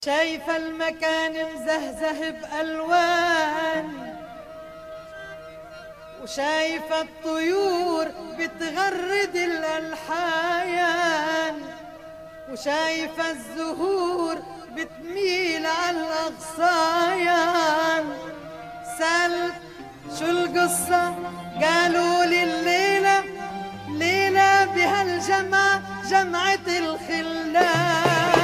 شايفة المكان مزهزه بألوان، وشايفة الطيور بتغرد الألحان، وشايفة الزهور بتميل على الأغصايان. سألت شو القصة؟ قالوا لي الليلة ليلة بهالجمعة جمعة الخلان.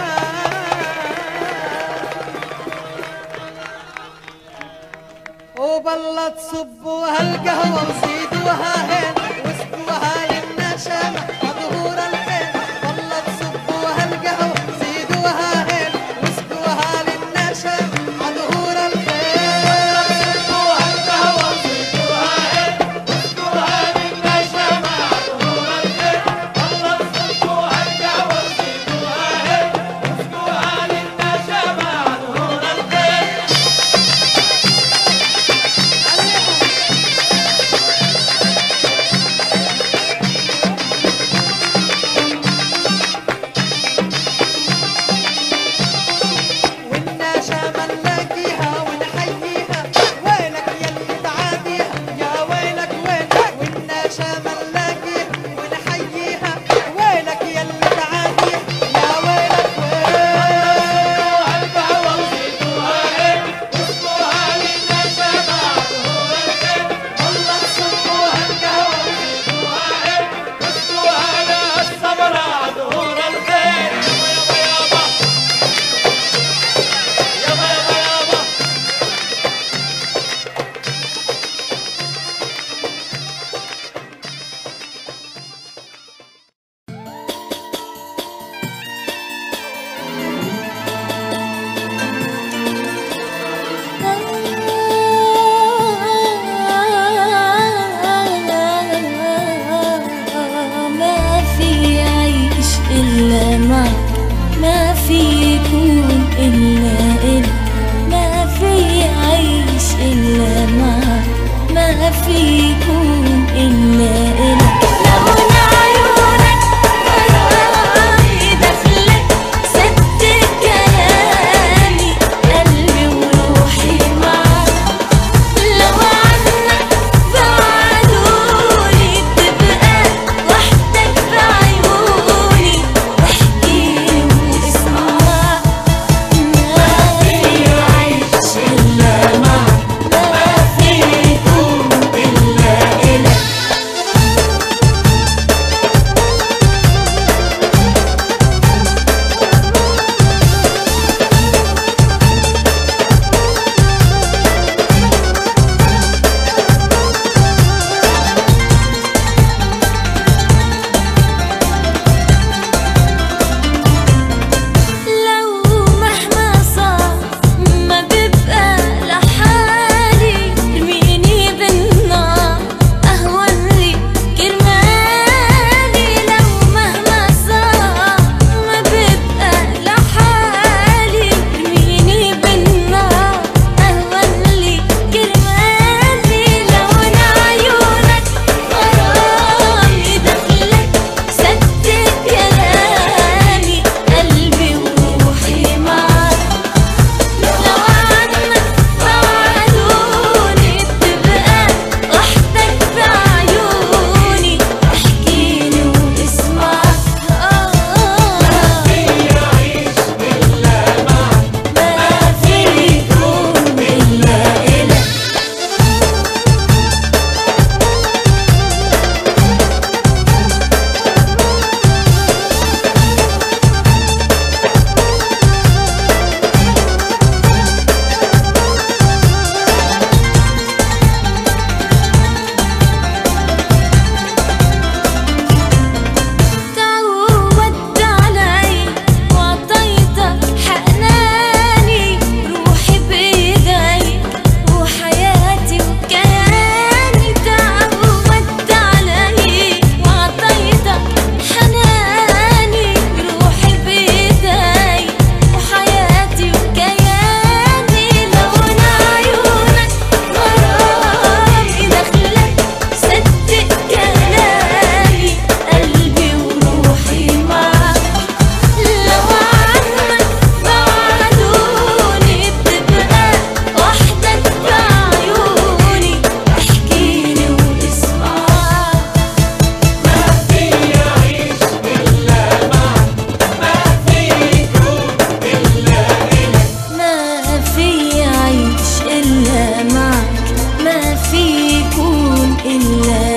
وبالله تصبوا هالقهوة وزيدوها هين واسقوها للنشامة عظهور الحين. بالله تصبوا هالقهوة وزيدوها هين واسقوها للنشامة عظهور الحين. صبوا هالقهوة وزيدوها هين واسقوها للنشامة عظهور الحين. بالله تصبوا هالقهوة وزيدوها هين واسقوها للنشامة عظهور الحين. ما في يكون إلا إلك، ما في عيش إلا معك، ما في يكون إلا إلك. لون عيونك غرامي دخلك سد كلامي قلبي وروحي معك. لو عنك بعدوني تبقى وحدك بعيوني واحكيلي واسمع. ما في عيش إلا معك، ما في يكون إلا إلك. إلا